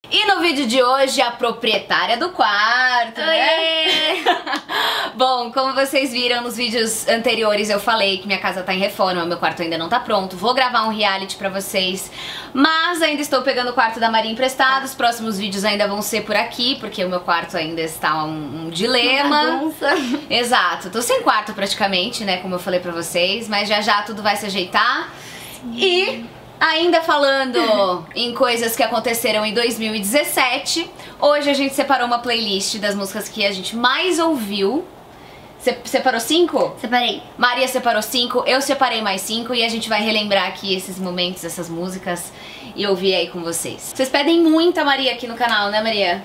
E no vídeo de hoje, a proprietária do quarto, né? Bom, como vocês viram nos vídeos anteriores, eu falei que minha casa tá em reforma, meu quarto ainda não tá pronto. Vou gravar um reality pra vocês, mas ainda estou pegando o quarto da Maria emprestado. Os próximos vídeos ainda vão ser por aqui, porque o meu quarto ainda está um dilema. Exato, tô sem quarto praticamente, né, como eu falei pra vocês, mas já já tudo vai se ajeitar. E ainda falando em coisas que aconteceram em 2017, hoje a gente separou uma playlist das músicas que a gente mais ouviu. Você separou 5? Separei. Maria separou 5, eu separei mais 5 e a gente vai relembrar aqui esses momentos, essas músicas e ouvir aí com vocês. Vocês pedem muita Maria aqui no canal, né, Maria?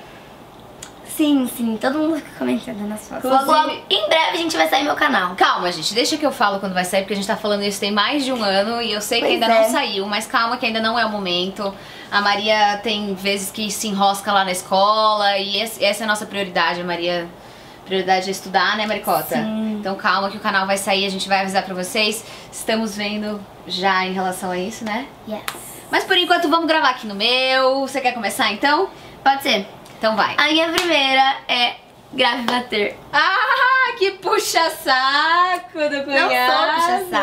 Sim, sim, todo mundo fica comentando nas fotos. Inclusive... Logo, em breve a gente vai sair no meu canal. Calma, gente, deixa que eu falo quando vai sair, porque a gente tá falando isso tem mais de um ano e eu sei que ainda não saiu, mas calma que ainda não é o momento. A Maria tem vezes que se enrosca lá na escola e essa é a nossa prioridade, a Maria... Prioridade é estudar, né, Maricota? Sim. Então calma que o canal vai sair, a gente vai avisar pra vocês. Estamos vendo já em relação a isso, né? Yes. Mas por enquanto vamos gravar aqui no meu. Você quer começar então? Pode ser. Então vai. A minha primeira é Grave e Bater. Ah, que puxa-saco do cunhado. Não sou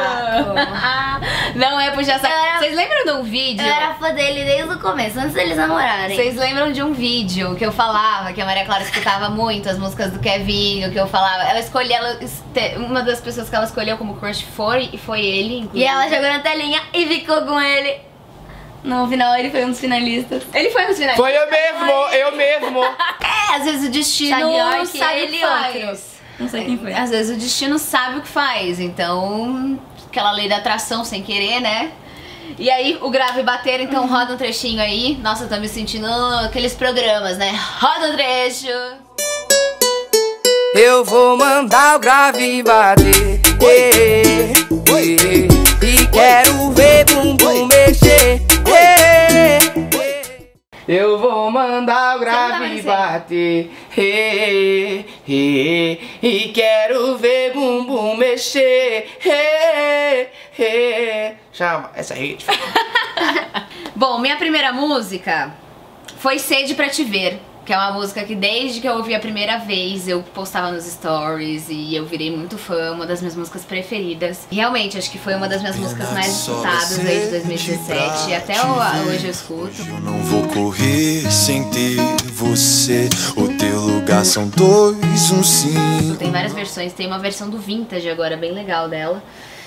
puxa-saco. Não é puxa-saco. Vocês lembram de um vídeo? Eu era fã dele desde o começo, antes deles namorarem. Vocês lembram de um vídeo que eu falava, que a Maria Clara escutava muito as músicas do Kevinho, que eu falava, ela escolheu, uma das pessoas que ela escolheu como crush foi ele, inclusive. E ela jogou na telinha e ficou com ele. No final ele foi um dos finalistas. Ele foi um dos finalistas? Foi eu mesmo. É, às vezes o destino sabe o que faz. Não sei quem foi. Às vezes o destino sabe o que faz, então aquela lei da atração sem querer, né? E aí o grave e bater, então roda um trechinho aí. Nossa, eu tô me sentindo aqueles programas, né? Roda um trecho. Eu vou mandar o grave bater, e quero ver bumbum mexer. Eu vou mandar o grave bater, e quero ver bumbum mexer. Chama, essa aí. Bom, minha primeira música foi Sede Pra Te Ver, que é uma música que desde que eu ouvi a primeira vez eu postava nos stories e eu virei muito fã, uma das minhas músicas preferidas. Realmente, acho que foi uma das minhas músicas mais escutadas aí de 2017 e até hoje eu escuto. Eu não vou correr sem ter você, o teu lugar são 2, 1, 5. Tem várias versões, tem uma versão do Vintage agora, bem legal dela.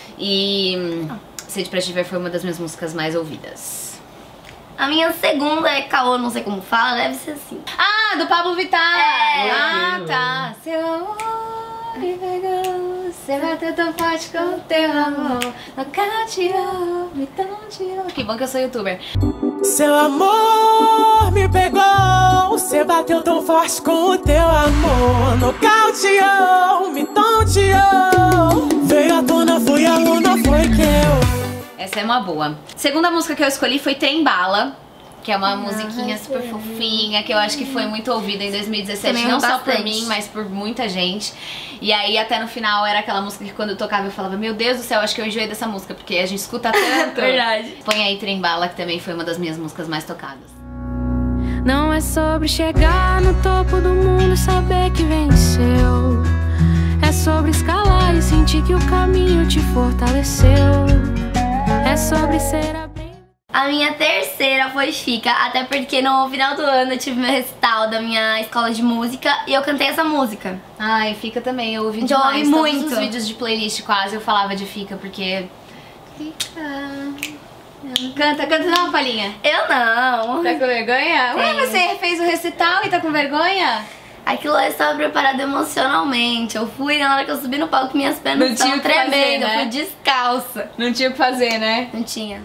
E Sede Pra Te Ver foi uma das minhas músicas mais ouvidas. A minha segunda é Caô, não sei como fala, deve ser assim. Ah, do Pablo Vittar! É. Ah, tá. Seu amor me pegou, você bateu tão forte com o teu amor, nocauteou, me tonteou. Que bom que eu sou youtuber. Seu amor me pegou, você bateu tão forte com o teu amor, nocauteou, me tonteou. Veio à tona, foi a luna, foi que eu... Essa é uma boa. Segunda música que eu escolhi foi Trem Bala, que é uma musiquinha super fofinha, que eu acho que foi muito ouvida em 2017, também não só bastante. por mim, mas por muita gente. E aí até no final era aquela música que quando eu tocava eu falava, meu Deus do céu, acho que eu enjoei dessa música, porque a gente escuta tanto. Verdade. Põe aí Trem Bala, que também foi uma das minhas músicas mais tocadas. Não é sobre chegar no topo do mundo e saber que venceu. É sobre escalar e sentir que o caminho te fortaleceu. É sobre ser a bem... A minha terceira foi Fica, até porque no final do ano eu tive meu recital da minha escola de música e eu cantei essa música. Ai, Fica também, eu ouvi Já demais. ouvi muito. Todos os vídeos de playlist quase eu falava de Fica, porque... Fica... Canta dá uma palhinha. Eu não. Tá com vergonha? Ué, Tenho. você fez o recital e tá com vergonha? Aquilo eu estava preparada emocionalmente. Eu fui, na hora que eu subi no palco, minhas pernas Não tinha estavam o que fazer, tremendo, né? eu fui descalça. Não tinha o que fazer, né? Não tinha.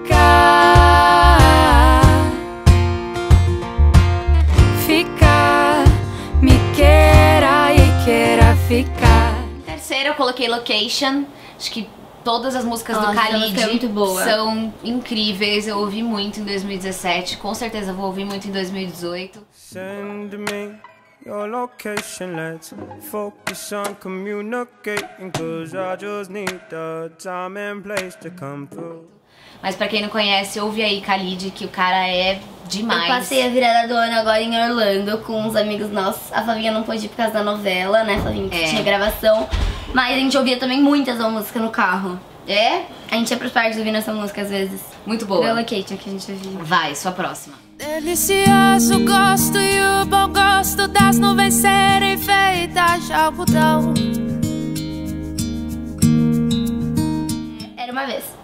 Ficar, me queira e queira ficar. Terceira eu coloquei Location. Acho que todas as músicas do Nossa, essa Khalid música é muito boa. são incríveis. Eu ouvi muito em 2017. Com certeza vou ouvir muito em 2018. Send me your location, let's focus on communicating, cause I just need the time and place to come through. Mas pra quem não conhece, ouve aí Khalid, que o cara é demais. Eu passei a virada do ano agora em Orlando com uns amigos nossos. A Flavinha não pôde ir por causa da novela, né? A Flavinha que tinha gravação. Mas a gente ouvia também muitas músicas no carro. É? A gente ia pros parques ouvindo essa música às vezes. Muito boa. Relocation que a gente ouvia. Vai, sua próxima. Delicioso gosto e o bom gosto das nuvens serem feitas de algodão. Era uma vez.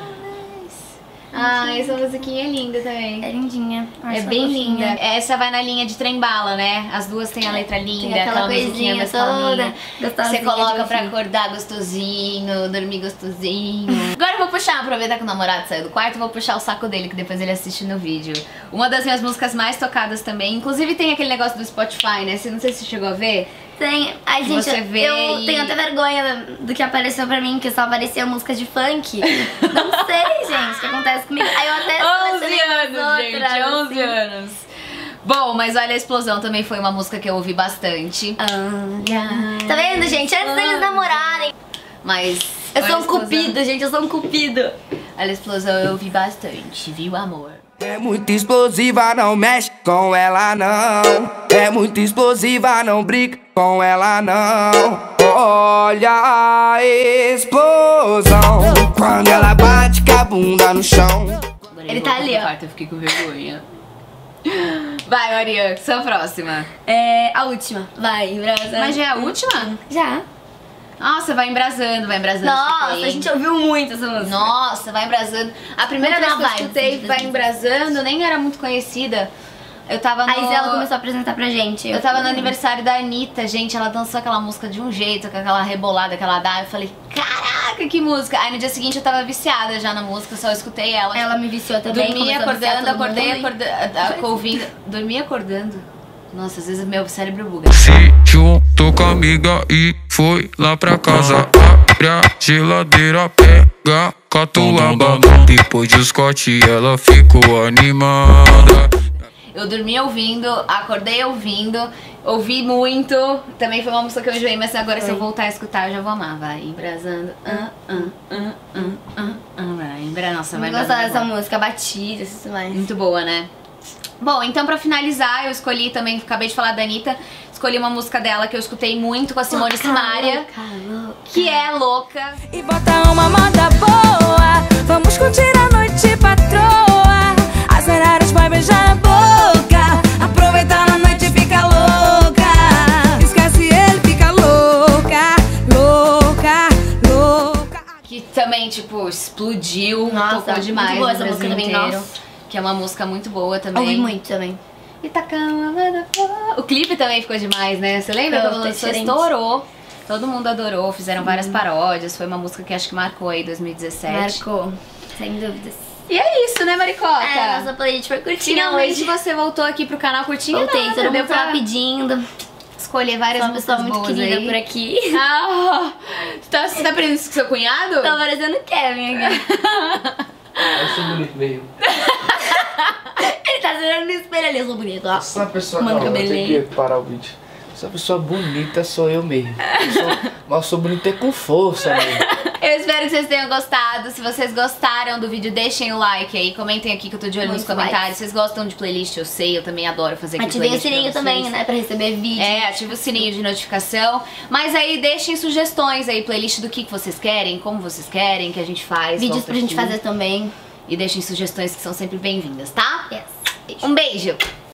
Ah, essa musiquinha é linda também. É lindinha. É bem linda. Essa vai na linha de trem-bala, né? As duas têm a letra linda, Tem aquela musiquinha coisinha mais toda calminha. gostosinha Você coloca de pra ouvir. acordar gostosinho, dormir gostosinho. Agora eu vou puxar, aproveitar que o namorado saiu do quarto, eu vou puxar o saco dele, que depois ele assiste no vídeo. Uma das minhas músicas mais tocadas também, inclusive tem aquele negócio do Spotify, né? Não sei se você chegou a ver. Tem. Ai, Que gente, você vê eu e- tenho até vergonha do que apareceu pra mim, que só aparecia música de funk. Não sei, gente, o que acontece comigo. Aí eu até 11 selecionei umas anos, gente, outras, 11 assim. anos. Bom, mas olha, a Explosão também foi uma música que eu ouvi bastante. Tá vendo, gente? Antes deles namorarem. Mas Eu olha sou a um Explosão. cupido, gente, eu sou um cupido. Olha, a Explosão eu ouvi bastante, viu, amor? É muito explosiva, não mexe com ela não. É muito explosiva, não brinca com ela não. Olha a explosão quando ela bate com a bunda no chão. Ele tá ali, ó. Eu fiquei com vergonha. Vai, Maria, sua próxima. É a última. Vai, embrasando. Mas já é a última? Já. Nossa, vai embrasando, vai embrasando. Nossa, escutei. a gente ouviu muito essa música. Nossa, vai embrasando. A primeira Muito vez na que eu vibe, escutei assim, Vai das Embrasando, nem era muito conhecida. Eu tava no... Aí ela começou a apresentar pra gente. Eu tava no aniversário da Anitta, gente, ela dançou aquela música de um jeito, com aquela rebolada que ela dá. Eu falei, caraca, que música! Aí no dia seguinte eu tava viciada já na música, só escutei ela. Ela me viciou também. Dormi começou a viciar acordando, todo acordei mundo. acordando, ouvindo. Dormi acordando. Nossa, às vezes meu cérebro buga. Se juntou com a amiga e foi lá pra casa. Abre a geladeira, pega catuaba. Depois de Scott ela ficou animada. Eu dormi ouvindo, acordei ouvindo, ouvi muito. Também foi uma música que eu enjoei, mas agora se eu voltar a escutar eu já vou amar. Vai embrasando. Vai Eu Nossa, vai gostava dessa embrasando. música, batida, isso tudo mais. Muito boa, né? Bom, então pra finalizar, eu escolhi também, acabei de falar da Anitta, escolhi uma música dela que eu escutei muito com a Simone Simaria, que é Louca. E bota uma moda boa, vamos curtir a noite patroa. Acelerar os vai beijar a boca, aproveitar a noite e fica louca. Esquece ele, fica louca, louca, louca. Que também, tipo, explodiu, Nossa, tocou demais muito boa no essa Brasil música também, inteiro. nossa. Que é uma música muito boa também. Ouvi muito também. E tá o clipe também ficou demais, né? Você lembra Ficou quando lançou? diferente. Estourou. Todo mundo adorou, fizeram várias paródias. Foi uma música que acho que marcou aí 2017. Marcou, sem dúvidas. E é isso, né, Maricota? É, nossa playlist foi curtinha Finalmente hoje. você voltou aqui pro canal curtinho. Voltei, nada, todo deu mundo tava pra pedindo. escolher várias Sou uma pessoa músicas muito boas querida aí. por aqui. Ah, você tá aprendendo isso com seu cunhado? Tô parecendo Kevin aqui. Eu sou bonito mesmo. Ele tá se olhando no espelho ali, eu sou bonito, ó. Essa pessoa Mano, não, eu tenho cabelinho. que parar o vídeo. Essa pessoa bonita sou eu mesmo. Mas eu sou bonito é com força mesmo. Eu espero que vocês tenham gostado. Se vocês gostaram do vídeo, deixem o like aí. Comentem aqui que eu tô de olho nos Muitos comentários. likes. Vocês gostam de playlist? Eu sei, eu também adoro fazer aqui Ativei o playlist pra sininho vocês. também, né, pra receber vídeo. É, ativa o sininho de notificação. Mas aí deixem sugestões aí, playlist do que vocês querem, como vocês querem que a gente faz. Vídeos volta pra gente aqui. fazer também. E deixem sugestões que são sempre bem-vindas, tá? Yes. Um beijo!